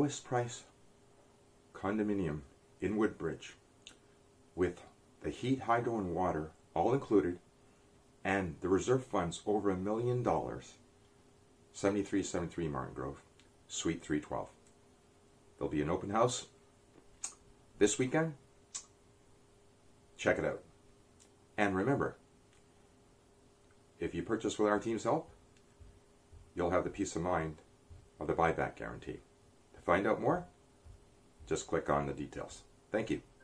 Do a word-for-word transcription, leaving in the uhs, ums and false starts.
lowest price condominium in Woodbridge with the heat, hydro, and water all included, and the reserve funds over a million dollars. seventy-three seventy-three Martin Grove, Suite three twelve. There'll be an open house this weekend. Check it out. And remember, if you purchase with our team's help, you'll have the peace of mind of the buyback guarantee. To find out more, just click on the details. Thank you.